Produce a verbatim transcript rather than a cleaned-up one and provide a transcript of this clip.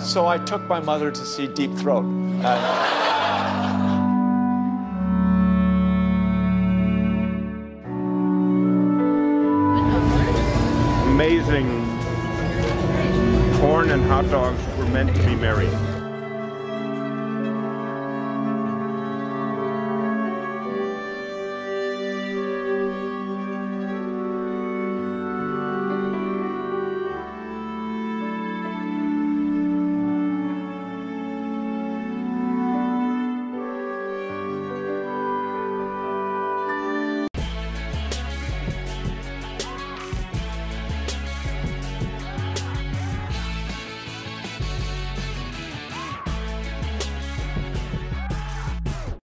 so I took my mother to see Deep Throat. Uh, Amazing. Corn and hot dogs were meant to be merry.